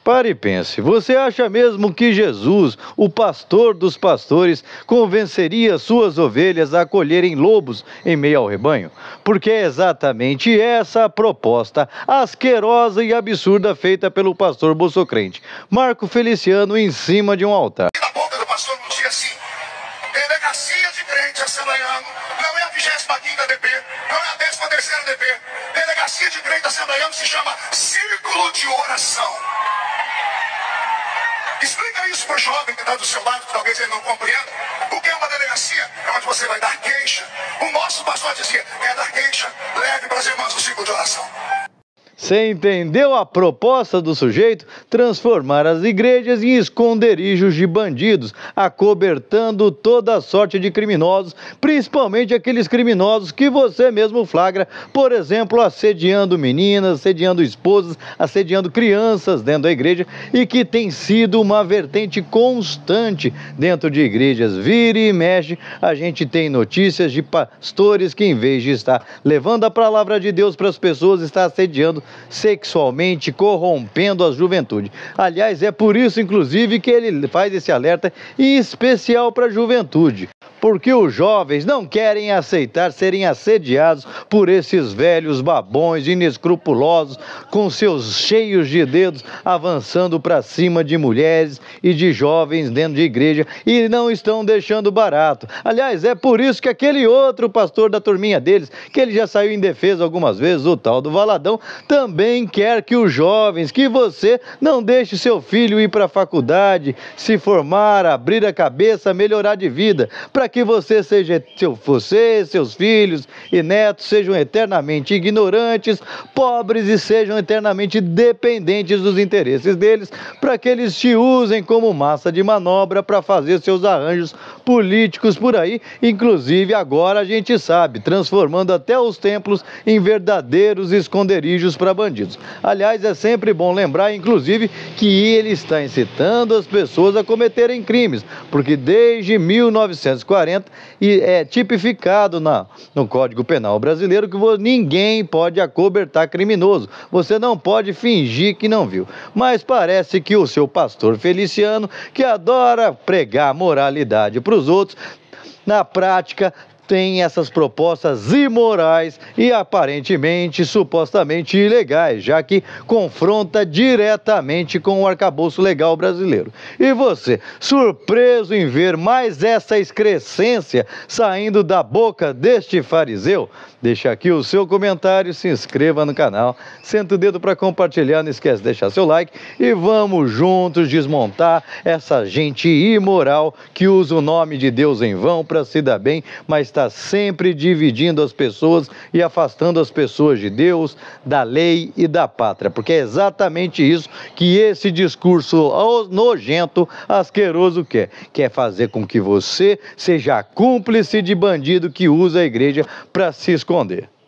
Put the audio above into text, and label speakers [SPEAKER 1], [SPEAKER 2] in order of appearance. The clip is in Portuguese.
[SPEAKER 1] Pare e pense, você acha mesmo que Jesus, o pastor dos pastores, convenceria suas ovelhas a acolherem lobos em meio ao rebanho? Porque é exatamente essa a proposta asquerosa e absurda feita pelo pastor bolsocrente Marco Feliciano em cima de um altar.
[SPEAKER 2] Na boca do pastor não tinha assim, delegacia de crente assembleiano, não é a 25ª DP, não é a 13ª DP, delegacia de crente assembleiano se chama Círculo de Oração. Explica isso para o jovem que está do seu lado, que talvez ele não compreenda. O que é uma delegacia? É onde você vai dar queixa. O nosso pastor dizia, quer dar queixa? Leve para as irmãs o círculo de oração.
[SPEAKER 1] Você entendeu a proposta do sujeito? Transformar as igrejas em esconderijos de bandidos, acobertando toda sorte de criminosos, principalmente aqueles criminosos que você mesmo flagra, por exemplo, assediando meninas, assediando esposas, assediando crianças dentro da igreja e que tem sido uma vertente constante dentro de igrejas. Vira e mexe, a gente tem notícias de pastores que, em vez de estar levando a palavra de Deus para as pessoas, está assediando sexualmente, corrompendo a juventude. Aliás, é por isso, inclusive, que ele faz esse alerta em especial para a juventude. Porque os jovens não querem aceitar serem assediados por esses velhos babões inescrupulosos, com seus cheios de dedos, avançando para cima de mulheres e de jovens dentro de igreja e não estão deixando barato. Aliás, é por isso que aquele outro pastor da turminha deles, que ele já saiu em defesa algumas vezes, o tal do Valadão, também quer que os jovens, que você não deixe seu filho ir para a faculdade, se formar, abrir a cabeça, melhorar de vida, para que você, seus filhos e netos sejam eternamente ignorantes, pobres e sejam eternamente dependentes dos interesses deles, para que eles te usem como massa de manobra para fazer seus arranjos políticos por aí, inclusive agora a gente sabe, transformando até os templos em verdadeiros esconderijos para bandidos. Aliás, é sempre bom lembrar, inclusive, que ele está incitando as pessoas a cometerem crimes, porque desde 1940 e é tipificado no Código Penal brasileiro que ninguém pode acobertar criminoso. Você não pode fingir que não viu. Mas parece que o seu pastor Feliciano, que adora pregar moralidade para os outros, na prática tem essas propostas imorais e aparentemente, supostamente ilegais, já que confronta diretamente com o arcabouço legal brasileiro. E você, surpreso em ver mais essa excrescência saindo da boca deste fariseu? Deixa aqui o seu comentário, se inscreva no canal, senta o dedo para compartilhar, não esquece de deixar seu like e vamos juntos desmontar essa gente imoral que usa o nome de Deus em vão para se dar bem, mas está sempre dividindo as pessoas e afastando as pessoas de Deus, da lei e da pátria, porque é exatamente isso que esse discurso nojento, asqueroso quer fazer com que você seja cúmplice de bandido que usa a igreja para se esconder.